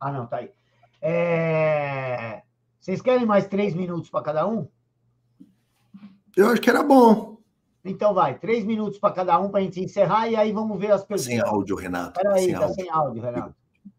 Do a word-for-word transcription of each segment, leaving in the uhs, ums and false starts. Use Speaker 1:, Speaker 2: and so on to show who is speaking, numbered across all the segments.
Speaker 1: Ah, não, tá aí. É... Vocês querem mais três minutos para cada um?
Speaker 2: Eu acho que era bom.
Speaker 1: Então vai, três minutos para cada um para a gente encerrar e aí vamos ver as perguntas.
Speaker 2: Sem áudio, Renato.
Speaker 1: Peraí,
Speaker 2: sem
Speaker 1: tá
Speaker 2: áudio.
Speaker 1: sem áudio, Renato.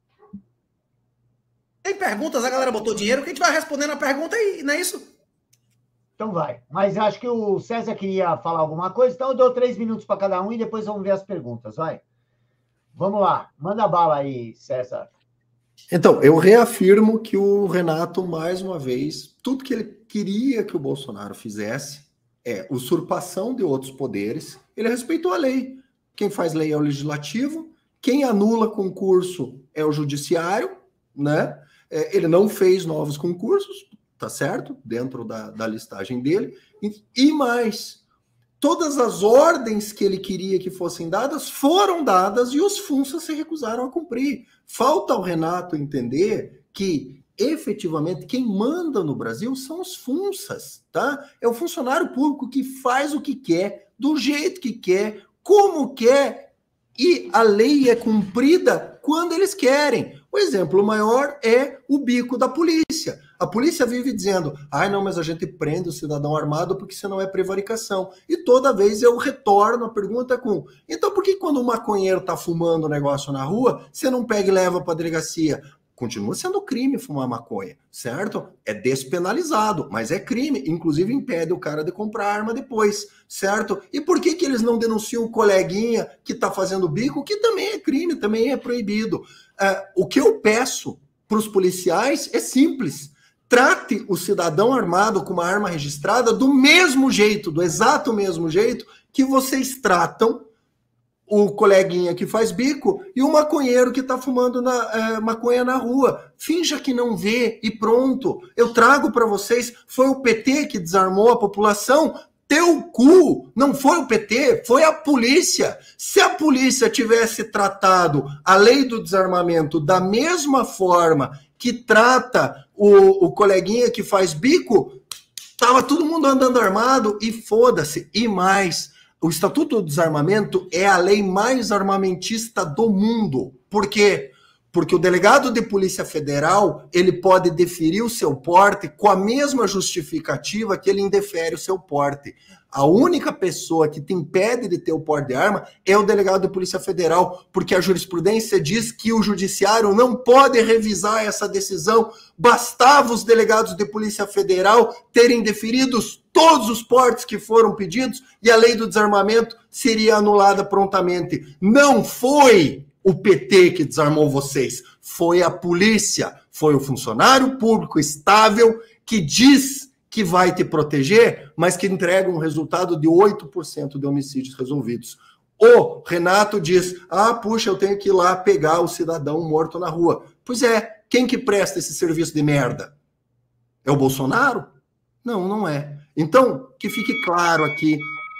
Speaker 3: Tem perguntas, a galera botou dinheiro, que a gente vai respondendo a pergunta e não é isso?
Speaker 1: Então vai. Mas acho que o César queria falar alguma coisa, então eu dou três minutos para cada um e depois vamos ver as perguntas, vai. Vamos lá, manda bala aí, César.
Speaker 2: Então, eu reafirmo que o Renato, mais uma vez, tudo que ele queria que o Bolsonaro fizesse é usurpação de outros poderes. Ele respeitou a lei. Quem faz lei é o legislativo, quem anula concurso é o judiciário, né? É, ele não fez novos concursos, tá certo? Dentro da, da listagem dele. E, e mais, todas as ordens que ele queria que fossem dadas foram dadas e os funças se recusaram a cumprir. Falta ao Renato entender que, efetivamente, quem manda no Brasil são os funças, tá? É o funcionário público que faz o que quer, do jeito que quer, como quer, e a lei é cumprida quando eles querem. O exemplo maior é o bico da polícia. A polícia vive dizendo, ai não, mas a gente prende o cidadão armado porque senão é prevaricação. E toda vez eu retorno a pergunta com, então por que quando o maconheiro está fumando o negócio na rua, você não pega e leva para a delegacia? Continua sendo crime fumar maconha, certo? É despenalizado, mas é crime. Inclusive impede o cara de comprar arma depois, certo? E por que que eles não denunciam o coleguinha que está fazendo bico, que também é crime, também é proibido? Uh, o que eu peço para os policiais é simples. Trate o cidadão armado com uma arma registrada do mesmo jeito, do exato mesmo jeito que vocês tratam o coleguinha que faz bico e o maconheiro que está fumando na, é, maconha na rua. Finja que não vê e pronto. Eu trago para vocês, foi o P T que desarmou a população. Teu cu! Não foi o P T, foi a polícia. Se a polícia tivesse tratado a lei do desarmamento da mesma forma que trata o, o coleguinha que faz bico, tava todo mundo andando armado e foda-se. E mais, o Estatuto do Desarmamento é a lei mais armamentista do mundo. Por quê? Porque o delegado de Polícia Federal, ele pode deferir o seu porte com a mesma justificativa que ele indefere o seu porte. A única pessoa que te impede de ter o porte de arma é o delegado de Polícia Federal, porque a jurisprudência diz que o judiciário não pode revisar essa decisão. Bastava os delegados de Polícia Federal terem deferidos todos os portes que foram pedidos e a lei do desarmamento seria anulada prontamente. Não foi o P T que desarmou vocês, foi a polícia, foi o funcionário público estável que diz que vai te proteger, mas que entrega um resultado de oito por cento de homicídios resolvidos. O Renato diz, ah, puxa, eu tenho que ir lá pegar o cidadão morto na rua. Pois é, quem que presta esse serviço de merda? É o Bolsonaro? Não, não é. Então, que fique claro aqui.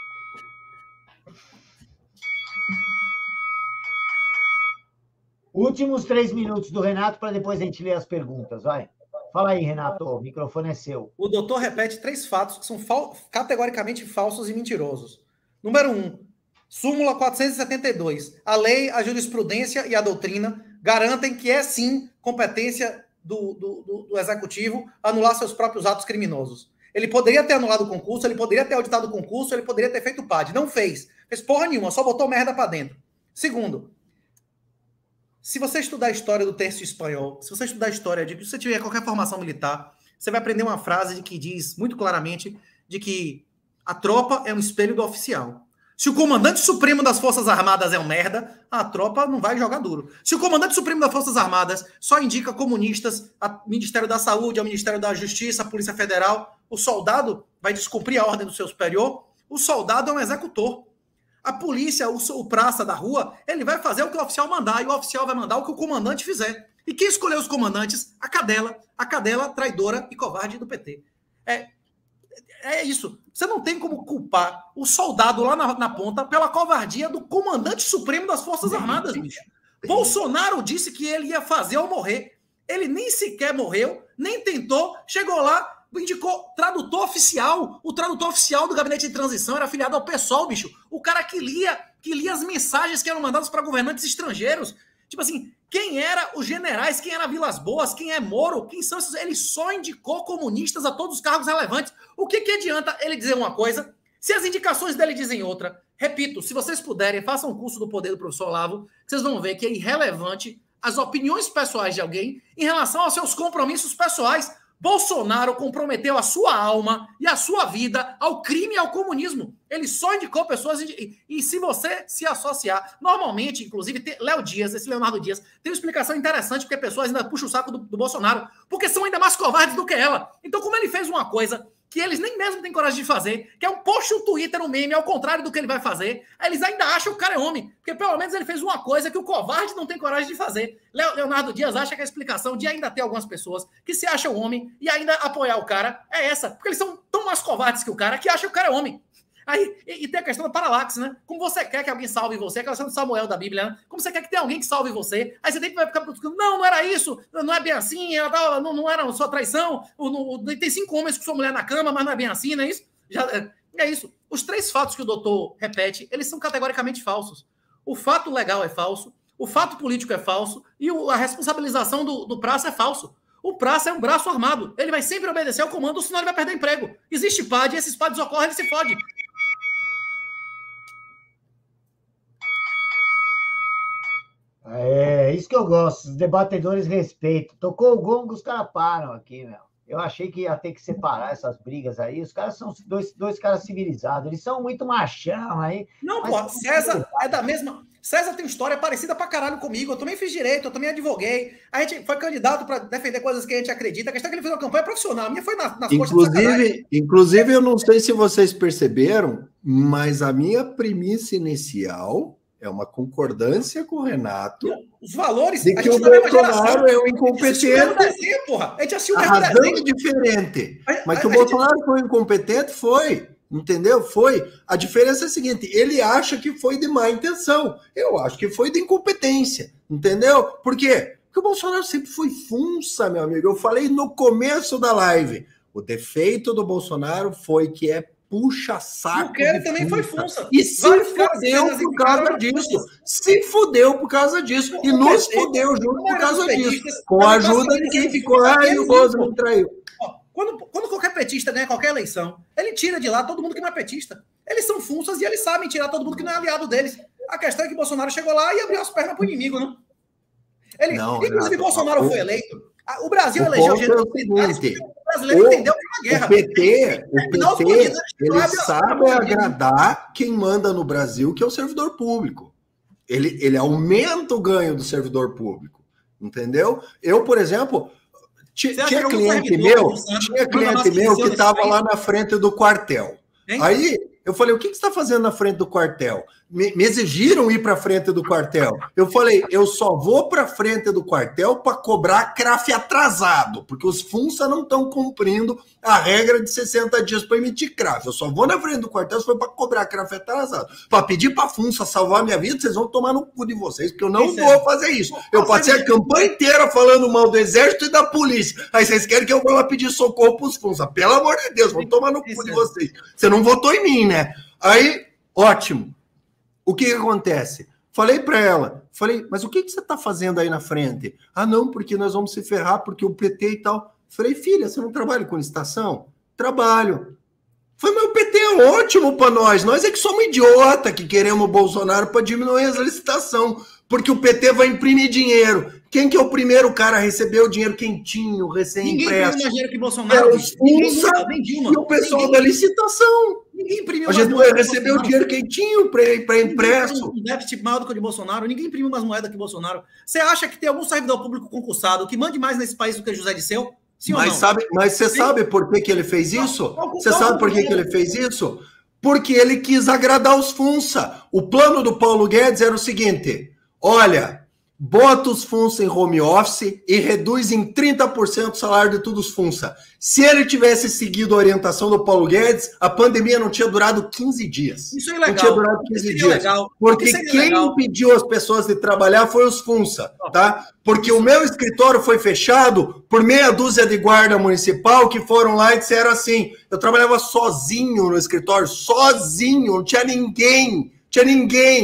Speaker 1: Últimos três minutos do Renato para depois a gente ler as perguntas, vai. Fala aí, Renato, o microfone é seu.
Speaker 3: O doutor repete três fatos que são fal- categoricamente falsos e mentirosos. Número um, súmula quatrocentos e setenta e dois. A lei, a jurisprudência e a doutrina garantem que é sim competência do, do, do, do executivo anular seus próprios atos criminosos. Ele poderia ter anulado o concurso, ele poderia ter auditado o concurso, ele poderia ter feito o P A D. Não fez. Fez porra nenhuma, só botou merda para dentro. Segundo, se você estudar a história do terço espanhol, se você estudar a história de que você tiver qualquer formação militar, você vai aprender uma frase de que diz muito claramente de que a tropa é um espelho do oficial. Se o comandante supremo das Forças Armadas é um merda, a tropa não vai jogar duro. Se o comandante supremo das Forças Armadas só indica comunistas, ao Ministério da Saúde, ao Ministério da Justiça, à Polícia Federal, o soldado vai descumprir a ordem do seu superior, o soldado é um executor. A polícia, o, o praça da rua, ele vai fazer o que o oficial mandar, e o oficial vai mandar o que o comandante fizer. E quem escolheu os comandantes? A cadela. A cadela traidora e covarde do P T. É, é isso. Você não tem como culpar o soldado lá na, na ponta pela covardia do comandante supremo das Forças Armadas, bicho. Bolsonaro disse que ele ia fazer ou morrer. Ele nem sequer morreu, nem tentou, chegou lá, indicou tradutor oficial. O tradutor oficial do gabinete de transição era afiliado ao PSOL, bicho. O cara que lia, que lia as mensagens que eram mandadas para governantes estrangeiros. Tipo assim, Quem eram os generais, quem era Vilas Boas, quem é Moro, quem são esses? Ele só indicou comunistas a todos os cargos relevantes. O que, que adianta ele dizer uma coisa se as indicações dele dizem outra? Repito, se vocês puderem, façam um curso do Poder do Professor Olavo, vocês vão ver que é irrelevante as opiniões pessoais de alguém em relação aos seus compromissos pessoais. Bolsonaro comprometeu a sua alma e a sua vida ao crime e ao comunismo. Ele só indicou pessoas... E, e se você se associar... Normalmente, inclusive, tem, Léo Dias, esse Leonardo Dias, tem uma explicação interessante porque pessoas ainda puxam o saco do, do Bolsonaro, porque são ainda mais covardes do que ela. Então, como ele fez uma coisa que eles nem mesmo têm coragem de fazer, que é um post no Twitter, um meme, ao contrário do que ele vai fazer, eles ainda acham que o cara é homem, porque pelo menos ele fez uma coisa que o covarde não tem coragem de fazer. Leonardo Dias acha que a explicação de ainda ter algumas pessoas que se acham homem e ainda apoiar o cara é essa, porque eles são tão mais covardes que o cara que acham que o cara é homem. Aí, e, e tem a questão da paralaxe, né? Como você quer que alguém salve você, aquela questão do Samuel da Bíblia, né? Como você quer que tenha alguém que salve você, aí você tem que ficar buscando, não, não era isso, não é bem assim, ela, não, não era sua traição, não, tem cinco homens com sua mulher na cama, mas não é bem assim, não é isso? Já, é, é isso. Os três fatos que o doutor repete, eles são categoricamente falsos. O fato legal é falso, o fato político é falso e o, a responsabilização do, do praça é falso. O praça é um braço armado, ele vai sempre obedecer ao comando, senão ele vai perder emprego. Existe P A D, e esses P A Ds ocorrem, ele se fode.
Speaker 1: É, isso que eu gosto, os debatedores respeitam. Tocou o gongo, os caras param aqui, meu. Eu achei que ia ter que separar essas brigas aí. Os caras são dois, dois caras civilizados, eles são muito machão aí.
Speaker 3: Não, pô, César é da mesma... César tem uma história parecida pra caralho comigo. Eu também fiz direito, eu também advoguei. A gente foi candidato para defender coisas que a gente acredita. A questão é que ele fez uma campanha profissional. A minha foi nas, nas
Speaker 2: inclusive, inclusive, eu não sei se vocês perceberam, mas a minha premissa inicial é uma concordância com o Renato.
Speaker 3: Os valores...
Speaker 2: De que o Bolsonaro é um incompetente.
Speaker 3: A gente assistiu
Speaker 2: a razão é diferente. Mas que o Bolsonaro foi incompetente, foi. Entendeu? Foi. A diferença é a seguinte, ele acha que foi de má intenção. Eu acho que foi de incompetência. Entendeu? Por quê? Porque o Bolsonaro sempre foi funça, meu amigo. Eu falei no começo da live. O defeito do Bolsonaro foi que é puxa-saco.
Speaker 3: O Quero também foi funça.
Speaker 2: E se fudeu por causa disso. Se fudeu por causa disso. E nos fudeu junto por causa disso. Com a ajuda de quem ficou lá e o Bozo me traiu.
Speaker 3: Quando, quando qualquer petista ganha qualquer eleição, ele tira de lá todo mundo que não é petista. Eles são funças e eles sabem tirar todo mundo que não é aliado deles. A questão é que Bolsonaro chegou lá e abriu as pernas para o inimigo, né? Ele, não, inclusive, não, Bolsonaro não, foi eleito. O Brasil
Speaker 2: o
Speaker 3: elegeu...
Speaker 2: É o seguinte,
Speaker 3: o brasileiro
Speaker 2: o,
Speaker 3: entendeu que é uma guerra.
Speaker 2: O P T, o P T ele sabe agradar quem manda no Brasil, que é o servidor público. Ele, ele aumenta o ganho do servidor público. Entendeu? Eu, por exemplo... Tinha, tinha cliente meu, tinha cliente meu que estava lá na frente do quartel. Hein? Aí eu falei, o que, que você está fazendo na frente do quartel? Me, me exigiram ir para frente do quartel. Eu falei, eu só vou para frente do quartel para cobrar C R A F atrasado, porque os funça não estão cumprindo a regra de sessenta dias para emitir C R A F. Eu só vou na frente do quartel se for para cobrar C R A F atrasado. Para pedir para a funça salvar a minha vida, vocês vão tomar no cu de vocês, porque eu não isso vou é. fazer isso. Eu passei a campanha inteira falando mal do exército e da polícia. Aí vocês querem que eu vá lá pedir socorro para os funça. Pelo amor de Deus, vão tomar no cu de vocês. Você não votou em mim, né? Aí, ótimo. O que, que acontece? Falei para ela, falei, mas o que, que você está fazendo aí na frente? Ah, não, porque nós vamos se ferrar, porque o P T e tal. Falei, filha, você não trabalha com licitação? Trabalho. Falei, mas o P T é ótimo para nós. Nós é que somos idiota que queremos o Bolsonaro para diminuir as licitações, porque o P T vai imprimir dinheiro. Quem que é o primeiro cara a receber o dinheiro quentinho, recém-impresso?
Speaker 3: Ninguém imprimiu mais dinheiro que Bolsonaro.
Speaker 2: É, funça, nem Dilma, e o pessoal ninguém, da licitação.
Speaker 3: Ninguém imprimiu
Speaker 2: a gente vai receber o dinheiro quentinho para impresso.
Speaker 3: Um déficit maior do que o de Bolsonaro. Ninguém imprimiu mais moeda que Bolsonaro. Você acha que tem algum servidor público concursado que mande mais nesse país do que José Disseu? Sim mas, ou não? Sabe,
Speaker 2: mas você Sim. sabe por que, que ele fez isso? Você sabe por que, que ele fez isso? Porque ele quis agradar os funça. O plano do Paulo Guedes era o seguinte: olha, bota os funça em home office e reduz em trinta por cento o salário de todos os funça. Se ele tivesse seguido a orientação do Paulo Guedes, a pandemia não tinha durado quinze dias.
Speaker 3: Isso é legal.
Speaker 2: Não tinha durado quinze dias.
Speaker 3: Legal.
Speaker 2: Porque quem legal. impediu as pessoas de trabalhar foi os funça, tá? Porque o meu escritório foi fechado por meia dúzia de guarda municipal que foram lá e disseram assim, eu trabalhava sozinho no escritório, sozinho, não tinha ninguém, tinha ninguém.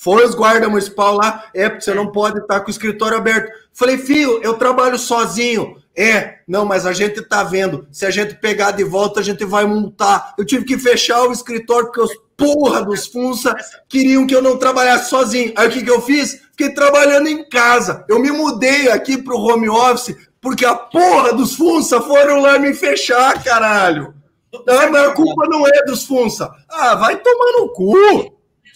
Speaker 2: Foi os guarda municipal lá, é, porque você não pode estar com o escritório aberto. Falei, filho, eu trabalho sozinho. É, não, mas a gente tá vendo. Se a gente pegar de volta, a gente vai multar. Eu tive que fechar o escritório porque os porra dos Funça queriam que eu não trabalhasse sozinho. Aí o que que eu fiz? Fiquei trabalhando em casa. Eu me mudei aqui pro home office porque a porra dos Funça foram lá me fechar, caralho. Não, mas a culpa não é dos Funça. Ah, vai tomar no cu.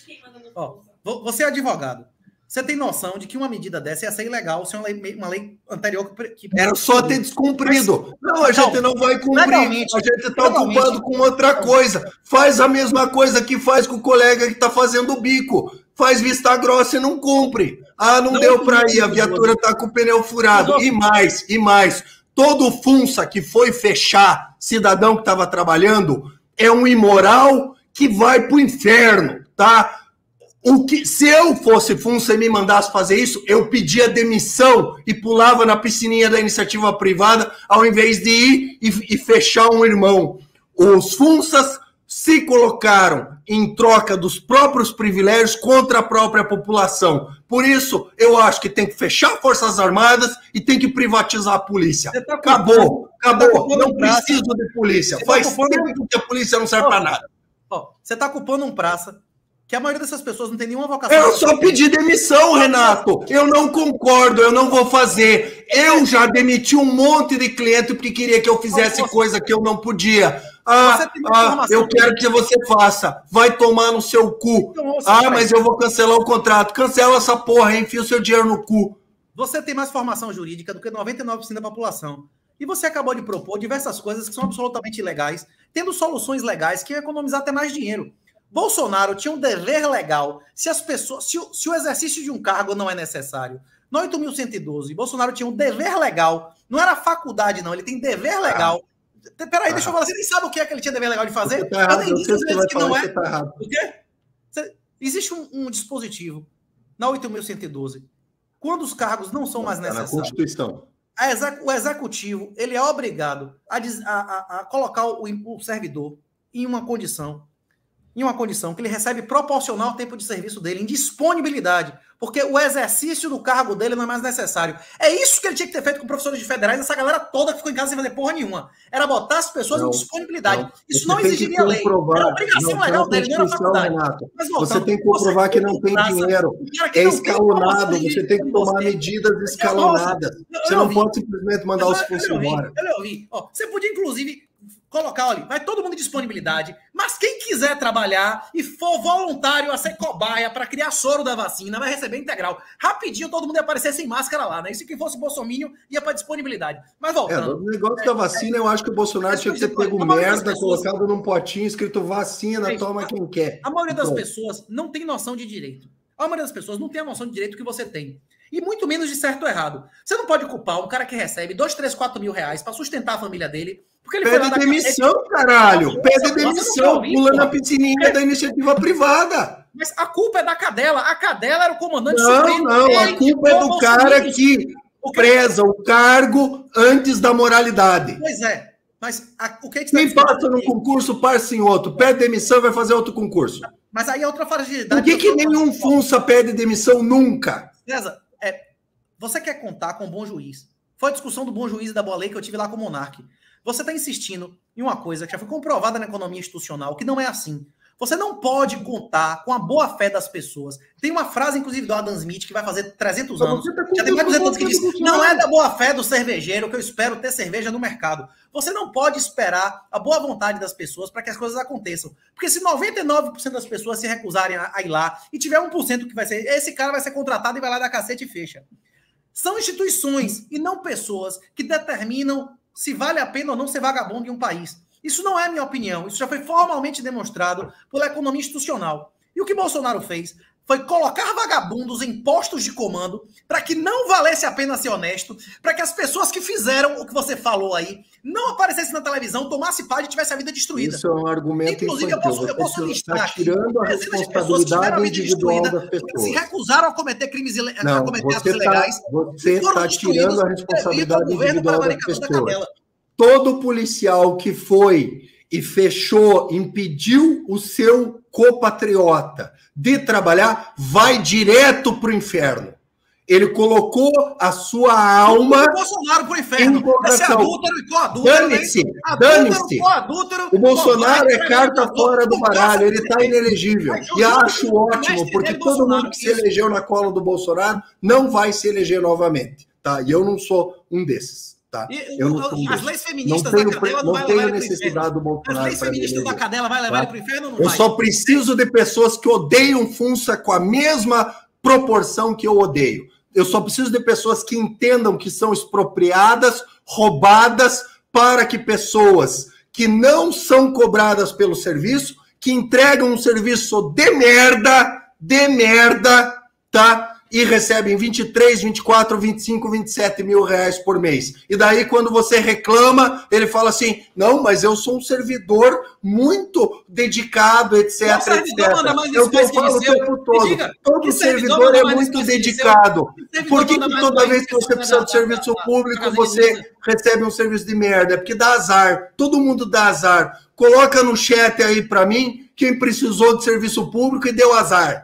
Speaker 3: Ó, você é advogado. Você tem noção de que uma medida dessa ia ser ilegal se uma lei, uma lei anterior que...
Speaker 2: Era só ter descumprido. Mas, não, a gente não, não vai cumprir. A gente está ocupado com outra coisa. Faz a mesma coisa que faz com o colega que está fazendo o bico. Faz vista grossa e não cumpre. Ah, não, não deu para ir, a viatura está com o pneu furado. E mais, e mais. Todo Funça que foi fechar cidadão que estava trabalhando é um imoral que vai para o inferno, tá? O que, se eu fosse Funça e me mandasse fazer isso, eu pedia demissão e pulava na piscininha da iniciativa privada ao invés de ir e, e fechar um irmão. Os Funças se colocaram em troca dos próprios privilégios contra a própria população. Por isso, eu acho que tem que fechar Forças Armadas e tem que privatizar a polícia. Tá acabou, acabou. Tá não preciso de polícia. Faz tá tempo que a polícia não serve oh, para nada.
Speaker 3: Oh, você está culpando um praça que a maioria dessas pessoas não tem nenhuma vocação.
Speaker 2: Eu só pedi demissão, Renato. Eu não concordo, eu não vou fazer. Eu já demiti um monte de cliente porque queria que eu fizesse coisa que eu não podia. Ah, ah eu quero que você faça. Vai tomar no seu cu. Ah, mas eu vou cancelar o contrato. Cancela essa porra, enfia o seu dinheiro no cu.
Speaker 3: Você tem mais formação jurídica do que noventa e nove por cento da população. E você acabou de propor diversas coisas que são absolutamente ilegais, tendo soluções legais que iam economizar até mais dinheiro. Bolsonaro tinha um dever legal. Se as pessoas, se o, se o exercício de um cargo não é necessário, no oito mil cento e doze, Bolsonaro tinha um dever legal. Não era faculdade, não. Ele tem dever legal. Ah. Peraí, ah. deixa eu falar. Você nem sabe o que é que ele tinha dever legal de fazer?
Speaker 2: Tá errado, eu nem disse que, que não é.
Speaker 3: Tá o quê? Existe um, um dispositivo na oito mil cento e doze. Quando os cargos não são mais necessários.
Speaker 2: Na Constituição.
Speaker 3: A exec, o executivo ele é obrigado a, a, a colocar o, o servidor em uma condição. em uma condição que ele recebe proporcional ao tempo de serviço dele, em disponibilidade, porque o exercício do cargo dele não é mais necessário. É isso que ele tinha que ter feito com professores de federais, essa galera toda que ficou em casa sem fazer porra nenhuma. Era botar as pessoas não, em disponibilidade. Não. Isso não exigiria lei. Era obrigação não, legal dele, não era faculdade.
Speaker 2: Mas, voltando, você tem que comprovar que não tem dinheiro. É escalonado, você tem que tomar medidas escalonadas. Você não pode simplesmente mandar os funcionários embora.
Speaker 3: Eu ouvi. Você podia, inclusive, colocar, olha, vai todo mundo em disponibilidade, mas quem quiser trabalhar e for voluntário a ser cobaia para criar soro da vacina, vai receber integral. Rapidinho todo mundo ia aparecer sem máscara lá, né? E se que fosse Bolsonaro, ia para disponibilidade. Mas voltando.
Speaker 2: É, o negócio é, da vacina, é, eu acho que o Bolsonaro é, tinha que ter pego merda, pessoas, colocado num potinho, escrito vacina, é, toma quem quer.
Speaker 3: A maioria das pessoas não tem noção de direito. A maioria das pessoas não tem a noção de direito que você tem. E muito menos de certo ou errado. Você não pode culpar um cara que recebe dois, três, quatro mil reais para sustentar a família dele. Porque ele
Speaker 2: Pede demissão, cacete. Caralho. Pede demissão. Pula na piscininha da iniciativa privada.
Speaker 3: Mas a culpa é da Cadela. A Cadela era o comandante
Speaker 2: não, supremo. Não, não. A culpa é do cara que preza o cargo antes da moralidade.
Speaker 3: Pois é. Mas a, o que, que
Speaker 2: Quem passa num concurso, passa em outro. Pede demissão e vai fazer outro concurso.
Speaker 3: Mas aí é outra fragilidade.
Speaker 2: Por que, que nenhum Funça pede demissão nunca?
Speaker 3: César, é, você quer contar com o bom juiz. Foi a discussão do bom juiz e da boa lei que eu tive lá com o Monark. Você está insistindo em uma coisa que já foi comprovada na economia institucional, que não é assim. Você não pode contar com a boa-fé das pessoas. Tem uma frase, inclusive, do Adam Smith, que vai fazer trezentos anos. Já tem mais de duzentos anos que diz, não é da boa-fé do cervejeiro que eu espero ter cerveja no mercado. Você não pode esperar a boa vontade das pessoas para que as coisas aconteçam. Porque se noventa e nove por cento das pessoas se recusarem a, a ir lá e tiver um por cento que vai ser, esse cara vai ser contratado e vai lá dar cacete e fecha. São instituições e não pessoas que determinam se vale a pena ou não ser vagabundo em um país. Isso não é minha opinião. Isso já foi formalmente demonstrado pela economia institucional. E o que Bolsonaro fez foi colocar vagabundos em postos de comando para que não valesse a pena ser honesto, para que as pessoas que fizeram o que você falou aí não aparecessem na televisão, tomassem página e tivessem a vida destruída.
Speaker 2: Isso é um argumento
Speaker 3: Inclusive,
Speaker 2: infantil.
Speaker 3: eu posso, eu posso listar
Speaker 2: tá tirando a responsabilidade individual das pessoas.
Speaker 3: Se recusaram a cometer crimes ile...
Speaker 2: não,
Speaker 3: a cometer
Speaker 2: atos
Speaker 3: ilegais.
Speaker 2: Você está tirando a responsabilidade individual das pessoas. Todo policial que foi e fechou, impediu o seu compatriota de trabalhar, vai direto para o inferno. Ele colocou a sua alma
Speaker 3: o Bolsonaro pro inferno. Esse é adúltero e coadúltero.
Speaker 2: Dane-se, dane-se. O Bolsonaro é carta fora do baralho, ele está inelegível. E acho ótimo, porque todo mundo que se elegeu na cola do Bolsonaro não vai se eleger novamente, tá? E eu não sou um desses, tá? Eu não sou um
Speaker 3: as leis feministas
Speaker 2: não tenho,
Speaker 3: da cadela não,
Speaker 2: não
Speaker 3: vai
Speaker 2: tenho
Speaker 3: levar
Speaker 2: necessidade do Bolsonaro.
Speaker 3: As leis feministas da cadela vai levar ele pro inferno ou não
Speaker 2: Eu
Speaker 3: vai?
Speaker 2: só preciso de pessoas que odeiam Funça com a mesma proporção que eu odeio. Eu só preciso de pessoas que entendam que são expropriadas, roubadas, para que pessoas que não são cobradas pelo serviço, que entregam um serviço de merda, de merda, tá? E recebem vinte e três, vinte e quatro, vinte e cinco, vinte e sete mil reais por mês. E daí, quando você reclama, ele fala assim, não, mas eu sou um servidor muito dedicado, etc, etcétera. Eu tô falando o tempo todo. Diga, todo servidor é muito dedicado. Por que, que toda vez que você precisa de serviço público, você recebe um serviço de merda? É porque dá azar. Todo mundo dá azar. Coloca no chat aí para mim quem precisou de serviço público e deu azar.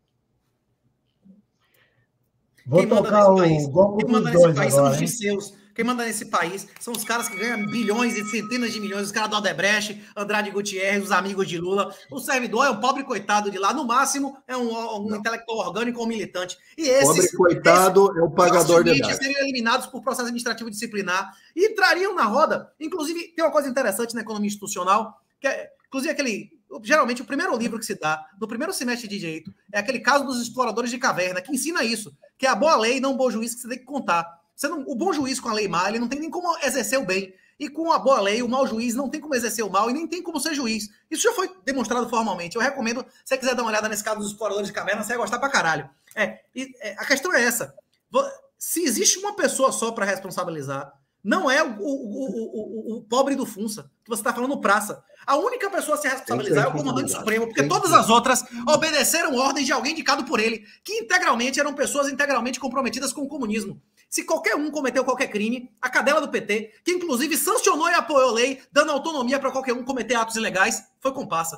Speaker 1: Vou
Speaker 3: quem manda
Speaker 1: tocar
Speaker 3: nesse país,
Speaker 1: o gongo
Speaker 3: quem manda
Speaker 1: dos
Speaker 3: nesse
Speaker 1: dois
Speaker 3: país
Speaker 1: agora,
Speaker 3: são os
Speaker 1: hein?
Speaker 3: Dirceus. Quem manda nesse país são os caras que ganham bilhões e centenas de milhões, os caras do Odebrecht, Andrade Gutierrez, os amigos de Lula. O servidor é um pobre coitado de lá, no máximo é um, um intelectual orgânico ou militante. E esses,
Speaker 2: pobre coitado
Speaker 3: esses,
Speaker 2: é o pagador de
Speaker 3: idade. Seriam eliminados por processo administrativo disciplinar e entrariam na roda. Inclusive, tem uma coisa interessante na economia institucional, que é, inclusive, aquele... Geralmente, o primeiro livro que se dá no primeiro semestre de direito é aquele caso dos exploradores de caverna, que ensina isso, que é a boa lei, não o bom juiz, que você tem que contar. Você não, o bom juiz com a lei má, ele não tem nem como exercer o bem. E com a boa lei, o mau juiz não tem como exercer o mal e nem tem como ser juiz. Isso já foi demonstrado formalmente. Eu recomendo, se você quiser dar uma olhada nesse caso dos exploradores de caverna, você vai gostar pra caralho. É, e, é, a questão é essa. Se existe uma pessoa só para responsabilizar, não é o, o, o, o, o pobre do Funça, que você está falando praça. A única pessoa a se responsabilizar é o comandante supremo, porque todas as outras obedeceram ordens de alguém indicado por ele, que integralmente eram pessoas integralmente comprometidas com o comunismo. Se qualquer um cometeu qualquer crime, a cadela do P T, que inclusive sancionou e apoiou a lei, dando autonomia para qualquer um cometer atos ilegais, foi comparsa.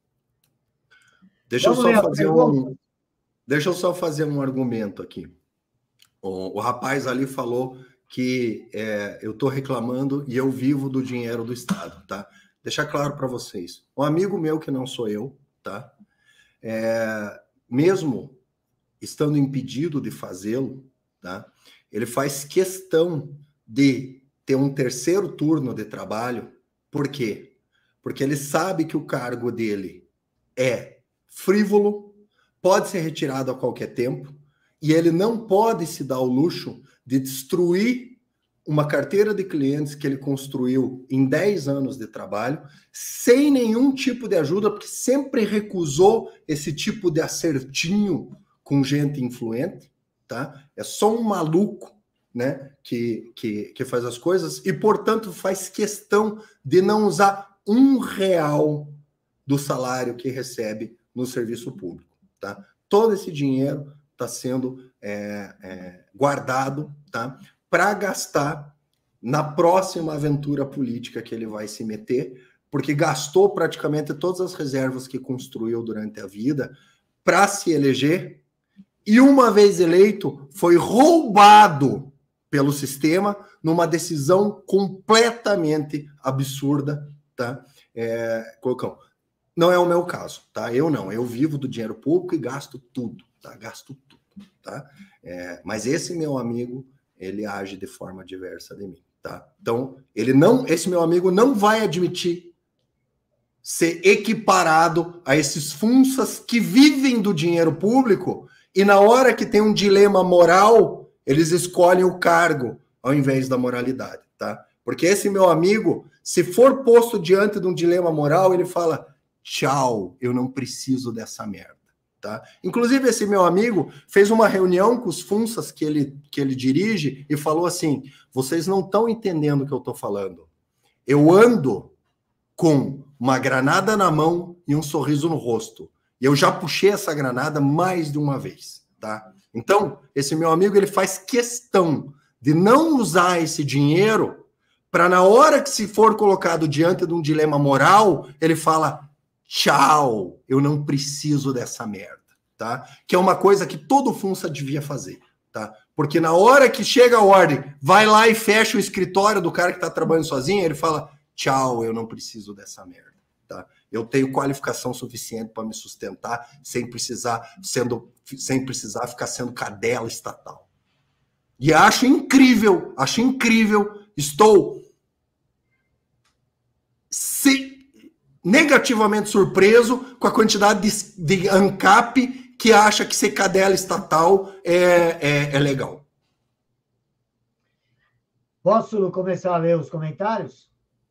Speaker 2: Deixa eu só fazer um, deixa eu só fazer um argumento aqui. O, o rapaz ali falou que é, eu estou reclamando e eu vivo do dinheiro do Estado, tá? Deixar claro para vocês. Um amigo meu que não sou eu, tá? É, mesmo estando impedido de fazê-lo, tá? Ele faz questão de ter um terceiro turno de trabalho. Por quê? Porque ele sabe que o cargo dele é frívolo, pode ser retirado a qualquer tempo, e ele não pode se dar o luxo de destruir uma carteira de clientes que ele construiu em dez anos de trabalho, sem nenhum tipo de ajuda, porque sempre recusou esse tipo de acertinho com gente influente, tá? É só um maluco, né, que, que, que faz as coisas e, portanto, faz questão de não usar um real do salário que recebe no serviço público, tá? Todo esse dinheiro está sendo é, é, guardado, tá? Para gastar na próxima aventura política que ele vai se meter, porque gastou praticamente todas as reservas que construiu durante a vida para se eleger, e uma vez eleito, foi roubado pelo sistema numa decisão completamente absurda, tá? É, Colocão, não é o meu caso, tá? Eu não, eu vivo do dinheiro público e gasto tudo, tá? Gasto tudo, tá? É, mas esse meu amigo, ele age de forma diversa de mim, tá? Então, ele não, esse meu amigo não vai admitir ser equiparado a esses funças que vivem do dinheiro público e na hora que tem um dilema moral, eles escolhem o cargo ao invés da moralidade, tá? Porque esse meu amigo, se for posto diante de um dilema moral, ele fala, tchau, eu não preciso dessa merda. Tá? Inclusive, esse meu amigo fez uma reunião com os funças que ele, que ele dirige e falou assim, vocês não estão entendendo o que eu estou falando. Eu ando com uma granada na mão e um sorriso no rosto. E eu já puxei essa granada mais de uma vez. Tá? Então, esse meu amigo ele faz questão de não usar esse dinheiro para, na hora que se for colocado diante de um dilema moral, ele fala, tchau, eu não preciso dessa merda. tá? Que é uma coisa que todo Funça devia fazer, tá? Porque na hora que chega a ordem, vai lá e fecha o escritório do cara que está trabalhando sozinho, ele fala, tchau, eu não preciso dessa merda, tá? Eu tenho qualificação suficiente para me sustentar sem precisar, sendo, sem precisar ficar sendo cadela estatal. E acho incrível, acho incrível, estou se, negativamente surpreso com a quantidade de, de ANCAP que acha que ser cadela estatal é, é, é legal.
Speaker 1: Posso começar a ler os comentários?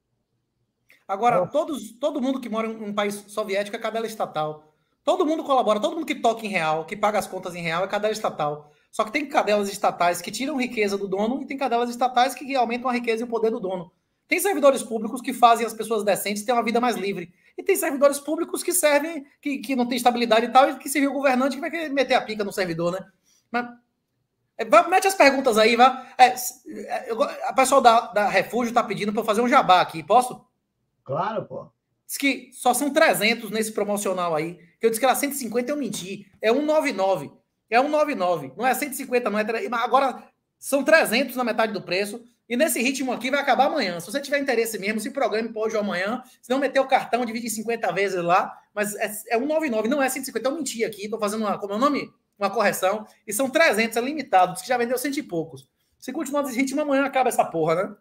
Speaker 3: Agora, todos, todo mundo que mora em um país soviético é cadela estatal. Todo mundo colabora, todo mundo que toca em real, que paga as contas em real é cadela estatal. Só que tem cadelas estatais que tiram riqueza do dono e tem cadelas estatais que aumentam a riqueza e o poder do dono. Tem servidores públicos que fazem as pessoas decentes ter uma vida mais livre. E tem servidores públicos que servem, que, que não tem estabilidade e tal, e que serviu o governante que vai querer meter a pica no servidor, né? Mas, é, vai, mete as perguntas aí, vai. É, eu, a pessoal da, da Refúgio tá pedindo para eu fazer um jabá aqui, posso?
Speaker 1: Claro, pô.
Speaker 3: Diz que só são trezentos nesse promocional aí. Que eu disse que era cento e cinquenta, eu menti. É cento e noventa e nove. É cento e noventa e nove. Não é cento e cinquenta, não é. Agora são trezentos na metade do preço. E nesse ritmo aqui vai acabar amanhã. Se você tiver interesse mesmo, se programe para hoje ou amanhã. Se não meter o cartão, divide em cinquenta vezes lá. Mas é, é cento e noventa e nove, não é cento e cinquenta. Eu menti aqui. Estou fazendo uma, como é o nome? Uma correção. E são trezentos, é limitado. Diz que já vendeu cento e poucos. Se continuar desse ritmo, amanhã acaba essa porra, né?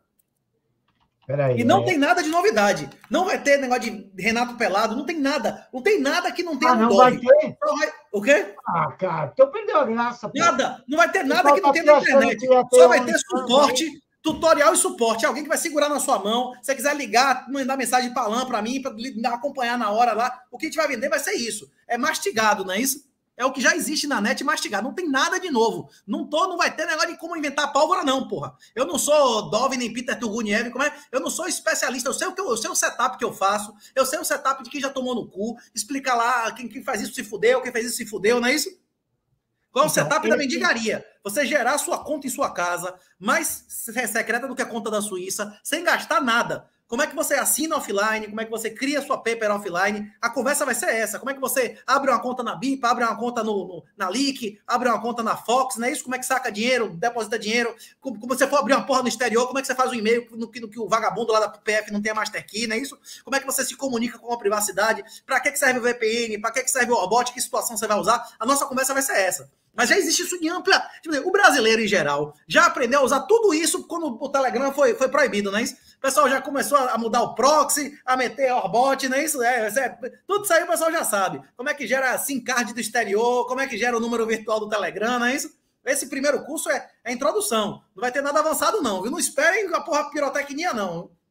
Speaker 1: Peraí,
Speaker 3: e não
Speaker 1: é...
Speaker 3: tem nada de novidade. Não vai ter negócio de Renato Pelado. Não tem nada. Não tem nada que não tenha
Speaker 1: ah,
Speaker 3: no
Speaker 1: não
Speaker 3: Dove.
Speaker 1: vai ter?
Speaker 3: Vai... O quê?
Speaker 1: Ah, cara, então perdeu a graça. Pô.
Speaker 3: Nada. Não vai ter nada
Speaker 1: Eu
Speaker 3: que não
Speaker 1: tá
Speaker 3: tenha na internet. Só vai ter suporte,
Speaker 1: aí.
Speaker 3: tutorial e suporte. Alguém que vai segurar na sua mão. Se você quiser ligar, mandar mensagem para a Alan, para mim, para acompanhar na hora lá. O que a gente vai vender vai ser isso. É mastigado, não é isso? É o que já existe na net mastigado. Não tem nada de novo. Não tô, não vai ter negócio de como inventar pólvora, não, porra. Eu não sou Dove nem Peter Turguniev, como é? Eu não sou especialista. Eu sei o que eu, eu sei o setup que eu faço. Eu sei o setup de quem já tomou no cu. Explica lá quem, quem faz isso se fudeu, quem fez isso se fudeu, não é isso? Qual é o então, setup da mendigaria? Você gerar sua conta em sua casa, mais secreta do que a conta da Suíça, sem gastar nada. Como é que você assina offline? Como é que você cria sua paper offline? A conversa vai ser essa. Como é que você abre uma conta na B I P, abre uma conta no, no, na Leak, abre uma conta na Fox, não é isso? Como é que saca dinheiro, deposita dinheiro? Como, como você for abrir uma porra no exterior, como é que você faz um e-mail no que, no que o vagabundo lá da P F não tem a master key, não é isso? Como é que você se comunica com a privacidade? Para que, que serve o V P N? Para que, que serve o robot? Que situação você vai usar? A nossa conversa vai ser essa. Mas já existe isso em ampla... Tipo, o brasileiro, em geral, já aprendeu a usar tudo isso quando o Telegram foi, foi proibido, não é isso? O pessoal já começou a mudar o proxy, a meter Orbot, não é isso? É, é, tudo isso aí o pessoal já sabe. Como é que gera SIM card do exterior, como é que gera o número virtual do Telegram, não é isso? Esse primeiro curso é, é introdução. Não vai ter nada avançado, não. Viu? Não esperem a porra pirotecnia, não.